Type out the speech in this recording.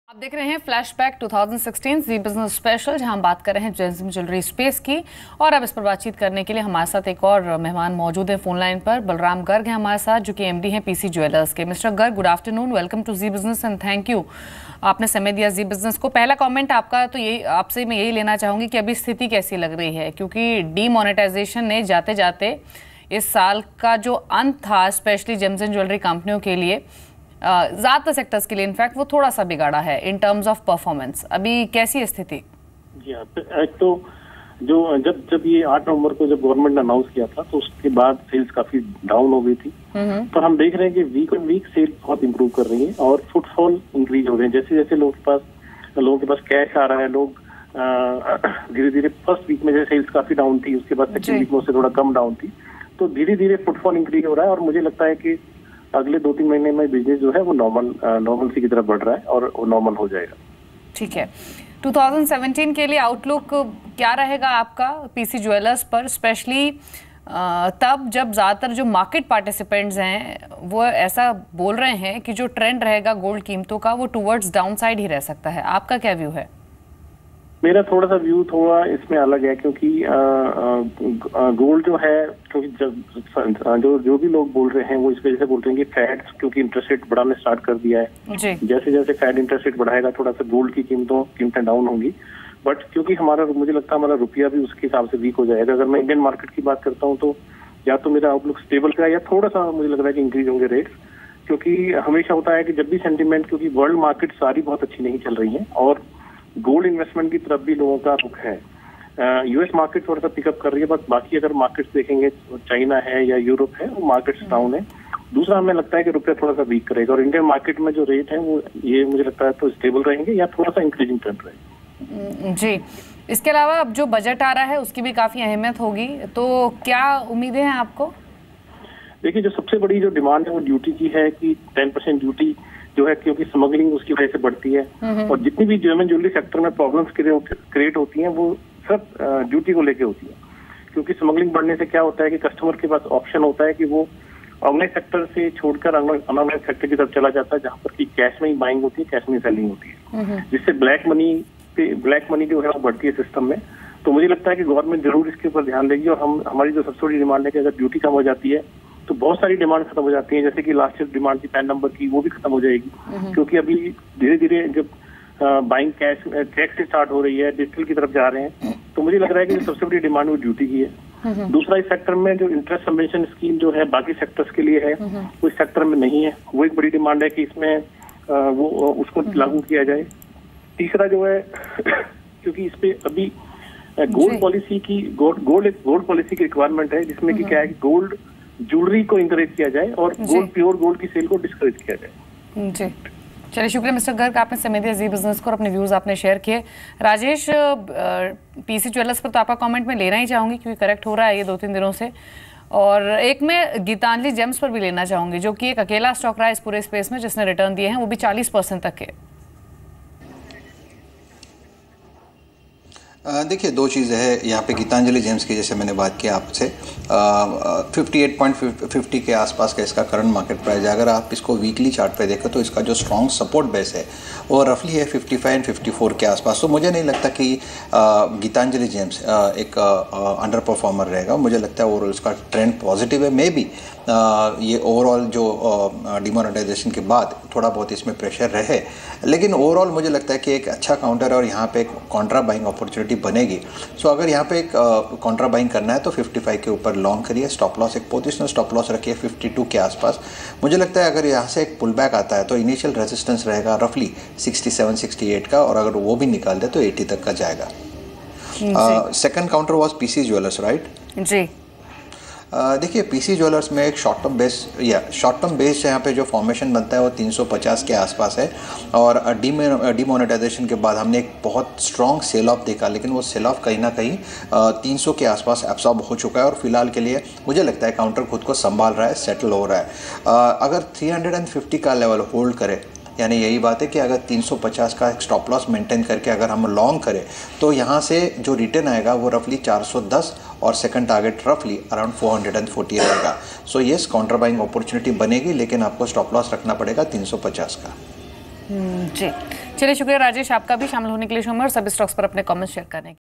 आप देख रहे हैं फ्लैशबैक 2016 जी बिजनेस स्पेशल, जहां हम बात कर रहे हैं जेम्स ज्वेलरी स्पेस की। और अब इस पर बातचीत करने के लिए हमारे साथ एक और मेहमान मौजूद है फोन लाइन पर। बलराम गर्ग हैं हमारे साथ, जो कि एमडी हैं पीसी ज्वेलर्स के। Mister Garg, good afternoon, welcome to Zee business and thank you, आपने समय दिया जी बिजनेस को। पहला कमेंट आपका तो यही, आपसे मैं यही लेना चाहूँगी कि अभी स्थिति कैसी लग रही है, क्योंकि डीमोनेटाइजेशन ने जाते जाते इस साल का जो अंत था, स्पेशली जेम्स एंड ज्वेलरी कंपनियों के लिए, ज़्यादातर सेक्टर्स के लिए इनफैक्ट, वो थोड़ा सा बिगाड़ा है इन टर्म्स ऑफ परफॉर्मेंस। अभी कैसी है स्थिति? जी हाँ, एक तो जो जब ये 8 नवंबर को जब गवर्नमेंट ने अनाउंस किया था, तो उसके बाद सेल्स काफी डाउन हो गई थी। पर हम देख रहे हैं कि वीक ऑन वीक सेल बहुत इंप्रूव कर रही है और फुटफॉल इंक्रीज हो रहे हैं। जैसे जैसे लोगों के पास कैश आ रहा है, लोग धीरे धीरे फर्स्ट वीक में जैसे सेल्स काफी डाउन थी, उसके बाद सेकंड वीक में उससे थोड़ा कम डाउन थी, तो धीरे धीरे फुटफॉल इंक्रीज हो रहा है। और मुझे लगता है कि अगले 2-3 महीने में बिजनेस जो है वो नॉर्मल की तरफ बढ़ रहा है और वो नॉर्मल हो जाएगा। ठीक है, 2017 के लिए आउटलुक क्या रहेगा आपका पीसी ज्वेलर्स पर, स्पेशली तब जब ज़्यादातर जो मार्केट पार्टिसिपेंट्स हैं वो ऐसा बोल रहे हैं कि जो ट्रेंड रहेगा गोल्ड कीमतों का वो टुवर्ड्स डाउन साइड ही रह सकता है। आपका क्या व्यू है? मेरा थोड़ा सा व्यू थोड़ा इसमें अलग है, क्योंकि गोल्ड जो है, क्योंकि जो भी लोग बोल रहे हैं वो इस वजह से बोल रहे हैं कि फेड क्योंकि इंटरेस्ट रेट बढ़ाने स्टार्ट कर दिया है। जैसे जैसे फेड इंटरेस्ट रेट बढ़ाएगा थोड़ा सा गोल्ड की कीमतें डाउन होंगी। बट क्योंकि मुझे लगता है हमारा रुपया भी उसके हिसाब से वीक हो जाएगा। अगर मैं इंडियन मार्केट की बात करता हूँ तो या तो मेरा आउटलुक स्टेबल का, या थोड़ा सा मुझे लग रहा है कि इंक्रीज होंगे रेट्स। क्योंकि हमेशा होता है कि जब भी सेंटीमेंट, क्योंकि वर्ल्ड मार्केट सारी बहुत अच्छी नहीं चल रही है और गोल्ड इन्वेस्टमेंट की तरफ भी लोगों का रुख है। यूएस मार्केट थोड़ा सा पिकअप कर रही है, बस बाकी अगर मार्केट्स देखेंगे, चाइना है या यूरोप है, वो मार्केट्स डाउन है। दूसरा, हमें लगता है कि रुपया थोड़ा सा वीक करेगा और इंडियन मार्केट में जो रेट है वो ये मुझे लगता है तो स्टेबल रहेंगे या थोड़ा सा इंक्रीजिंग ट्रेंड रहेगा। जी, इसके अलावा अब जो बजट आ रहा है उसकी भी काफी अहमियत होगी, तो क्या उम्मीदें हैं आपको? देखिए, जो सबसे बड़ी जो डिमांड है वो ड्यूटी की है कि 10% ड्यूटी जो है, क्योंकि स्मगलिंग उसकी वजह से बढ़ती है और जितनी भी जेम ज्वेलरी सेक्टर में प्रॉब्लम्स क्रिएट होती हैं वो सब ड्यूटी को लेके होती है। क्योंकि स्मगलिंग बढ़ने से क्या होता है कि कस्टमर के पास ऑप्शन होता है कि वो ऑर्गेनाइज सेक्टर से छोड़कर अनऑर्गेनाइज सेक्टर की तरफ चला जाता है, जहाँ पर की कैश में ही बाइंग होती है, कैश में सेलिंग होती है, जिससे ब्लैक मनी जो है वो बढ़ती है सिस्टम में। तो मुझे लगता है कि गवर्नमेंट जरूर इसके ऊपर ध्यान देगी और हमारी जो सबसे बड़ी डिमांड है कि अगर ड्यूटी कम हो जाती है तो बहुत सारी डिमांड खत्म हो जाती है। जैसे कि लास्ट ईयर डिमांड थी 10 नंबर की, वो भी खत्म हो जाएगी। क्योंकि अभी धीरे धीरे जब बाइंग कैश चेक से स्टार्ट हो रही है, डिजिटल की तरफ जा रहे हैं, तो मुझे लग रहा है कि सबसे बड़ी डिमांड वो ड्यूटी की है। दूसरा, इस सेक्टर में जो इंटरेस्ट सबवेंशन स्कीम जो है बाकी सेक्टर्स के लिए है, वो इस सेक्टर में नहीं है, वो एक बड़ी डिमांड है कि इसमें वो उसको लागू किया जाए। तीसरा जो है क्योंकि इस पे अभी गोल्ड पॉलिसी की रिक्वायरमेंट है, जिसमें कि क्या है कि गोल्ड ज्वेलरी को इंकरेज किया जाए और प्योर गोल्ड की सेल को डिस्करेज किया जाए। जी, चलिए, शुक्रिया मिस्टर गर्ग, आपने समय दिया जी बिजनेस को और अपने व्यूज आपने शेयर किए। राजेश, पीसी ज्वेलर्स पर तो आपका कमेंट मैं लेना ही चाहूंगी क्योंकि करेक्ट हो रहा है ये 2-3 दिनों से। और एक मैं गीतांजलि जेम्स पर भी लेना चाहूंगी, जो कि एक अकेला स्टॉक रहा है इस पूरे स्पेस में जिसने रिटर्न दिए हैं, वो भी 40% तक के। देखिए, दो चीज़ें हैं यहाँ पे गीतांजलि जेम्स की, जैसे मैंने बात किया आपसे 58.50 के आसपास का इसका करंट मार्केट प्राइस है। अगर आप इसको वीकली चार्ट पे देखें तो इसका जो स्ट्रॉन्ग सपोर्ट बेस है वो रफली है 55 एंड 54 के आसपास। तो मुझे नहीं लगता कि गीतांजलि जेम्स एक अंडर परफॉर्मर रहेगा। मुझे लगता है ओवरऑल इसका ट्रेंड पॉजिटिव है। मे बी ये ओवरऑल जो डिमोनेटाइजेशन के बाद थोड़ा बहुत इसमें प्रेशर रहे, लेकिन ओवरऑल मुझे लगता है कि एक अच्छा काउंटर है और यहाँ पे एक कॉन्ट्रा बाइंग अपॉर्चुनिटी बनेगी। सो अगर यहाँ पे एक कॉन्ट्रा बाइंग करना है तो 55 के ऊपर लॉन्ग करिए, स्टॉप लॉस एक पोजिशनल स्टॉप लॉस रखिए 52 के आसपास। मुझे लगता है अगर यहाँ से एक पुल बैक आता है तो इनिशियल रेजिस्टेंस रहेगा रफली 67-68 का, और अगर वो भी निकाल दे तो 80 तक का जाएगा। Second counter was PC jewellers, right? जी। देखिए, पीसी ज्वेलर्स में एक शॉर्ट टर्म बेस यहाँ पे जो फॉर्मेशन बनता है वो 350 के आसपास है। और डीमोनेटाइजेशन के बाद हमने एक बहुत स्ट्रॉन्ग सेल ऑफ देखा, लेकिन वो सेल ऑफ कहीं ना कहीं 300 के आसपास एब्सॉर्ब हो चुका है और फिलहाल के लिए मुझे लगता है काउंटर खुद को संभाल रहा है, सेटल हो रहा है। अगर 350 का लेवल होल्ड करे, यानी यही बात है कि अगर 350 का एक स्टॉप लॉस मेंटेन करके अगर हम लॉन्ग करें तो यहाँ से जो रिटर्न आएगा वो रफली 410 और सेकंड टारगेट रफली अराउंड 440 रहेगा। So yes, counter buying opportunity बनेगी, लेकिन आपको स्टॉप लॉस रखना पड़ेगा 350 का। जी, चलिए शुक्रिया राजेश आपका भी शामिल होने के लिए शो में और सभी स्टॉक्स पर अपने कमेंट्स शेयर करने के लिए।